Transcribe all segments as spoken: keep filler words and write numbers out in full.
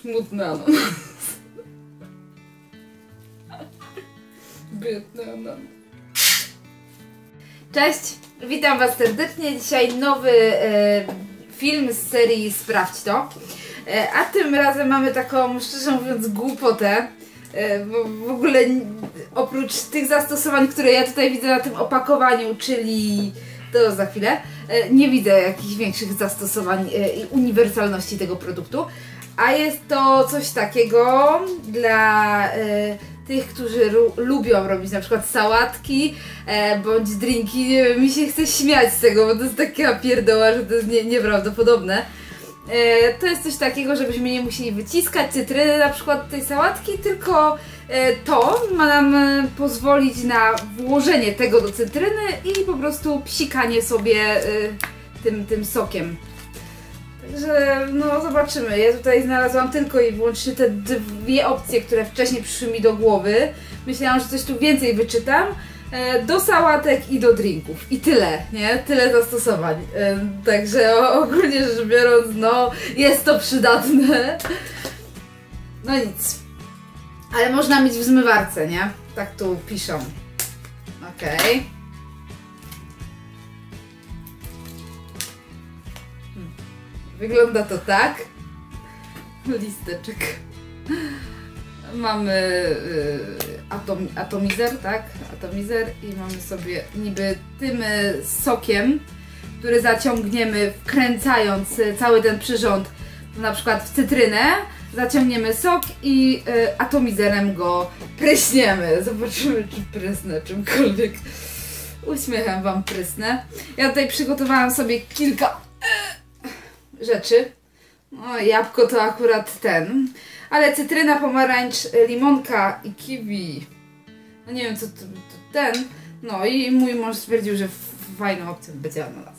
Smutny ananas. Biedny ananas. Cześć, witam was serdecznie. Dzisiaj nowy e, film z serii Sprawdź to. E, a tym razem mamy taką, szczerze mówiąc, głupotę. E, bo w ogóle oprócz tych zastosowań, które ja tutaj widzę na tym opakowaniu, czyli to za chwilę, e, nie widzę jakichś większych zastosowań e, i uniwersalności tego produktu. A jest to coś takiego dla e, tych, którzy lubią robić na przykład sałatki e, bądź drinki. Nie wiem, mi się chce śmiać z tego, bo to jest taka pierdoła, że to jest nie, nieprawdopodobne. E, to jest coś takiego, żebyśmy nie musieli wyciskać cytryny na przykład tej sałatki, tylko e, to ma nam e, pozwolić na włożenie tego do cytryny i po prostu psikanie sobie e, tym, tym sokiem. Także no zobaczymy. Ja tutaj znalazłam tylko i wyłącznie te dwie opcje, które wcześniej przyszły mi do głowy. Myślałam, że coś tu więcej wyczytam. E, do sałatek i do drinków. I tyle, nie? Tyle zastosowań. E, także ogólnie rzecz biorąc, no jest to przydatne. No nic. Ale można mieć w zmywarce, nie? Tak tu piszą. Okej. Okay. Wygląda to tak. Listeczek. Mamy y, atom, atomizer, tak? Atomizer i mamy sobie niby tym y, sokiem, który zaciągniemy wkręcając cały ten przyrząd, na przykład w cytrynę, zaciągniemy sok i y, atomizerem go pryśniemy. Zobaczymy, czy prysnę czymkolwiek. Uśmiechem wam prysnę. Ja tutaj przygotowałam sobie kilka rzeczy. No, jabłko to akurat ten. Ale cytryna, pomarańcz, limonka i kiwi. No nie wiem co to, to ten. No i mój mąż stwierdził, że fajną opcją będzie ananas.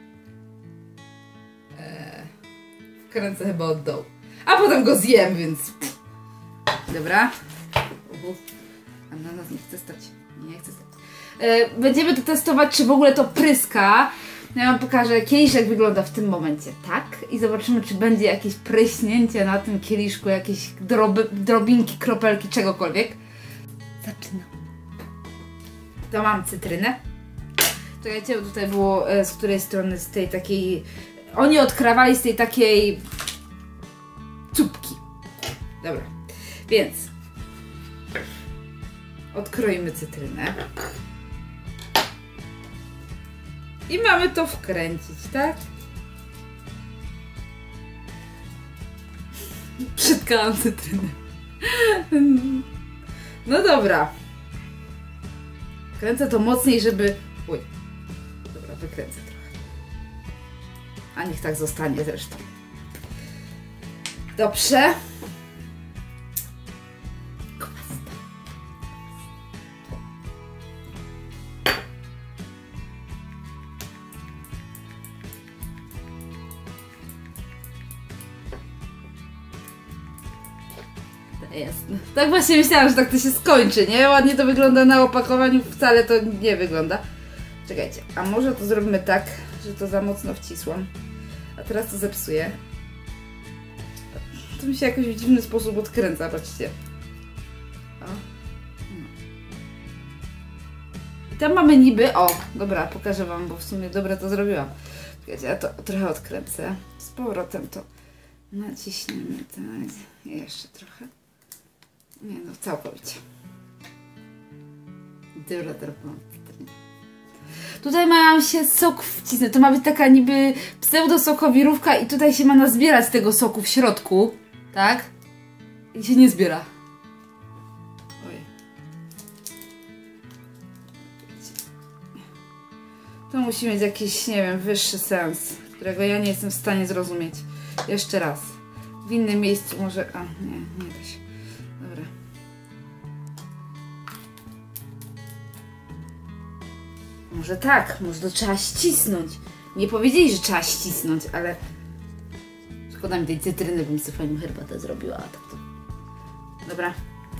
Eee, wkręcę chyba od dołu. A potem go zjem, więc... Dobra. Uhu. Ananas nie chce stać. Nie chce stać. Eee, będziemy to testować, czy w ogóle to pryska. Ja wam pokażę, kieliszek wygląda w tym momencie tak i zobaczymy, czy będzie jakieś pryśnięcie na tym kieliszku, jakieś droby, drobinki, kropelki, czegokolwiek. Zaczynam. To mam cytrynę. Czekajcie, bo tutaj było z której strony, z tej takiej... Oni odkrawali z tej takiej... czubki. Dobra, więc... Odkroimy cytrynę. I mamy to wkręcić, tak? Przytkałam cytrynę. No dobra. Kręcę to mocniej, żeby... Uj. Dobra, wykręcę trochę. A niech tak zostanie zresztą. Dobrze. Jasne. Tak właśnie myślałam, że tak to się skończy, nie? Ładnie to wygląda na opakowaniu, wcale to nie wygląda. Czekajcie, a może to zrobimy tak, że to za mocno wcisłam. A teraz to zepsuję. To mi się jakoś w dziwny sposób odkręca, patrzcie. O. I tam mamy niby... O, dobra, pokażę wam, bo w sumie dobre to zrobiłam. Czekajcie, ja to trochę odkręcę. Z powrotem to naciśniemy, tak. Jeszcze trochę. Nie no, całkowicie. Dobra, teraz mam. Tutaj ma się sok wcisnąć. To ma być taka niby pseudosokowirówka i tutaj się ma nazbierać tego soku w środku. Tak? I się nie zbiera. Oj. To musi mieć jakiś, nie wiem, wyższy sens, którego ja nie jestem w stanie zrozumieć. Jeszcze raz. W innym miejscu może... A, nie, nie da się. Dobra. Może tak, może to trzeba ścisnąć. Nie powiedzieli, że trzeba ścisnąć, ale... Szkoda mi tej cytryny, bym sobie fajną herbatę zrobiła, a tak to... Dobra.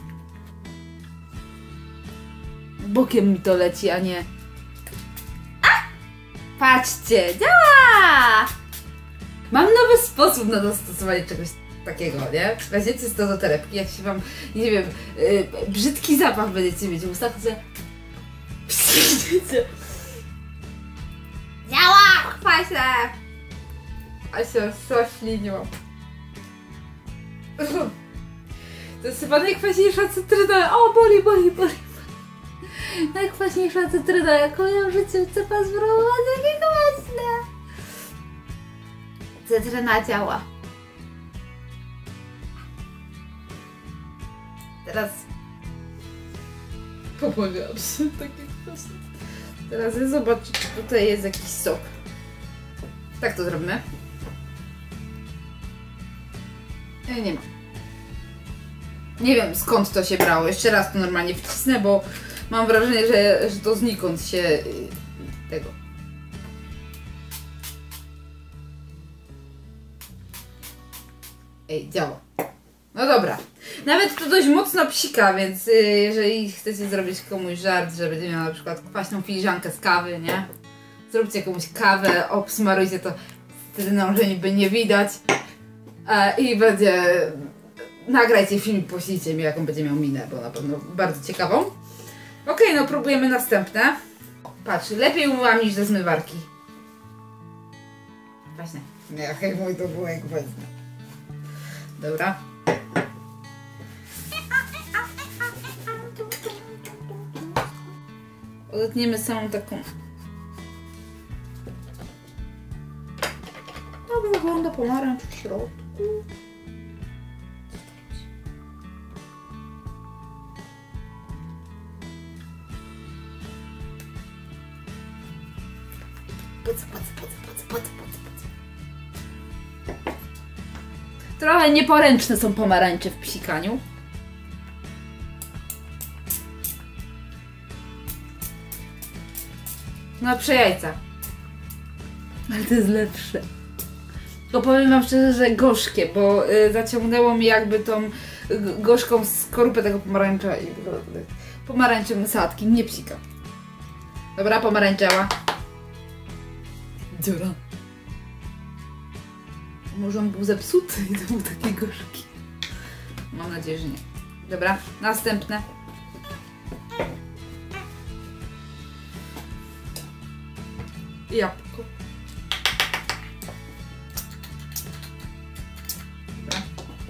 Bokiem mi to leci, a nie... A! Patrzcie, działa! Mam nowy sposób na dostosowanie czegoś takiego, nie? Weźmiecie to do torebki, jak się wam, nie wiem, yy, brzydki zapach będziecie mieć w ustach, to się... Działa! Kwaśne! A się sośliniło. To jest chyba najkwaśniejsza cytryna. O, boli, boli, boli. Najkwaśniejsza cytryna, jaką ja w życiu chcę pas spróbować, jakie kwaśne. Cytryna działa. Teraz pomagam się, takie kwaśne. Teraz ja zobaczę, czy tutaj jest jakiś sok. Tak to zrobimy. E, nie ma. Nie wiem, skąd to się brało. Jeszcze raz to normalnie wcisnę, bo mam wrażenie, że, że to znikąd się yy, tego. Ej, działa. No dobra. Nawet to dość mocno psika, więc yy, jeżeli chcecie zrobić komuś żart, że będzie miał na przykład kwaśną filiżankę z kawy, nie? Zróbcie komuś kawę, obsmarujcie to cytryną, że niby nie widać. Yy, I będzie... Nagrajcie film i poślijcie mi, jaką będzie miał minę, bo na pewno bardzo ciekawą. Okej, okay, no próbujemy następne. Patrz, lepiej umyłam niż ze zmywarki. Właśnie. Nie, hej, mój to było jak wezmę. Dobra. Odetniemy samą taką... Dobrze wygląda pomarańcz w środku. Puc, puc, puc, puc, puc, puc, puc. Trochę nieporęczne są pomarańcze w psikaniu. No przejajca. Ale to jest lepsze. Tylko powiem wam szczerze, że gorzkie, bo y, zaciągnęło mi jakby tą gorzką skorupę tego pomarańcza i pomarańczem sadki, nie psika. Dobra, pomarańczała. Dziura. Może on był zepsuty i to był taki gorzki. Mam nadzieję, że nie. Dobra, następne. Jabłko. Dobra.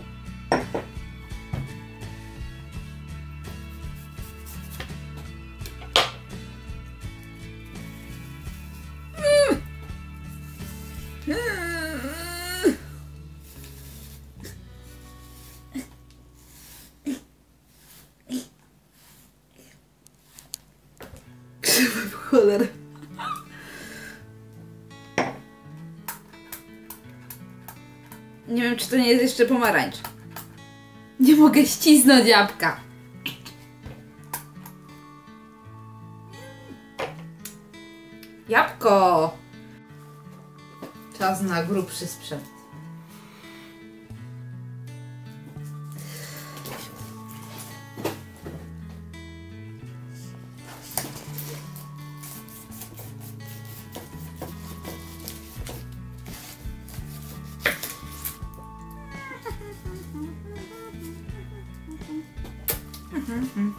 Krzywe w cholerę. Nie wiem, czy to nie jest jeszcze pomarańcz. Nie mogę ścisnąć jabłka. Jabłko! Czas na grubszy sprzęt. Mhm.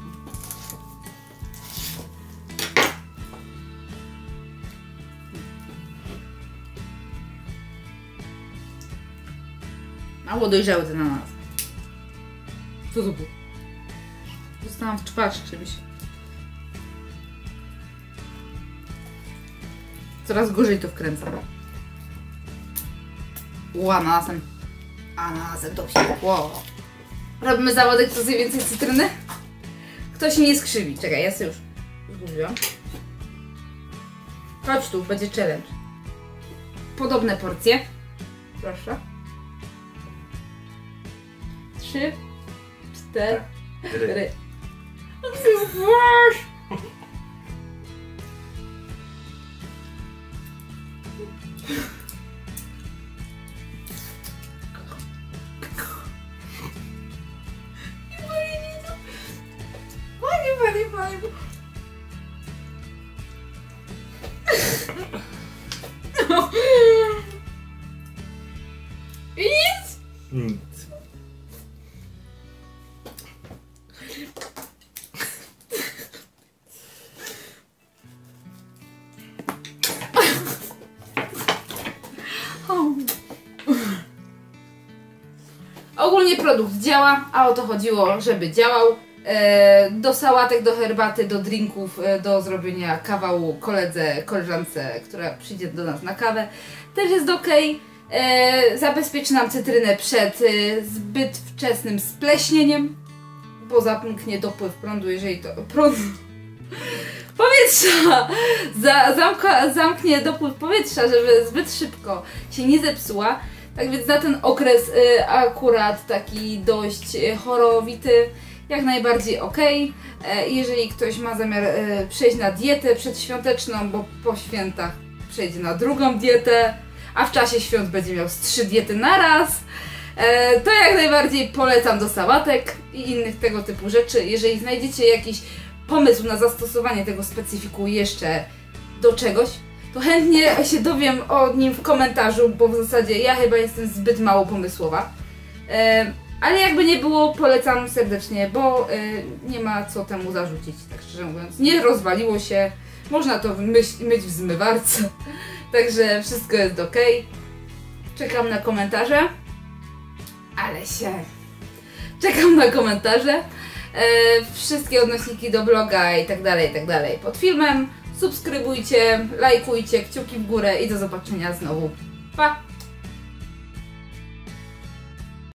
Mało dojrzały ten ananas. Co to było? Dostałam w twarz czymś. Coraz gorzej to wkręcam. U, ananasem. Ananasem to wsiadło. Robimy zawodek, kto zje więcej cytryny? Kto się nie skrzywi. Czekaj, ja sobie już zgubiłam. Chodź tu, będzie challenge. Podobne porcje. Proszę. Trzy, cztery. Zobacz! Panie, panie. No. Nic? Nic. Ogólnie produkt działa, a o to chodziło, żeby działał. E, do sałatek, do herbaty, do drinków, e, do zrobienia kawału koledze, koleżance, która przyjdzie do nas na kawę, też jest ok. E, zabezpieczy nam cytrynę przed e, zbyt wczesnym spleśnieniem, bo zamknie dopływ prądu, jeżeli to... prąd... powietrza! Za, zamka, zamknie dopływ powietrza, żeby zbyt szybko się nie zepsuła. Tak więc na ten okres y, akurat taki dość y, chorowity, jak najbardziej ok. E, jeżeli ktoś ma zamiar y, przejść na dietę przedświąteczną, bo po świętach przejdzie na drugą dietę, a w czasie świąt będzie miał z trzy diety na raz, e, to jak najbardziej polecam do sałatek i innych tego typu rzeczy. Jeżeli znajdziecie jakiś pomysł na zastosowanie tego specyfiku jeszcze do czegoś, to chętnie się dowiem o nim w komentarzu, bo w zasadzie ja chyba jestem zbyt mało pomysłowa. E, ale jakby nie było, polecam serdecznie, bo e, nie ma co temu zarzucić, tak szczerze mówiąc. Nie rozwaliło się, można to myć, myć w zmywarce, także wszystko jest ok. Czekam na komentarze, ale się... Czekam na komentarze. E, wszystkie odnośniki do bloga i tak dalej, i tak dalej pod filmem. Subskrybujcie, lajkujcie, kciuki w górę i do zobaczenia znowu. Pa!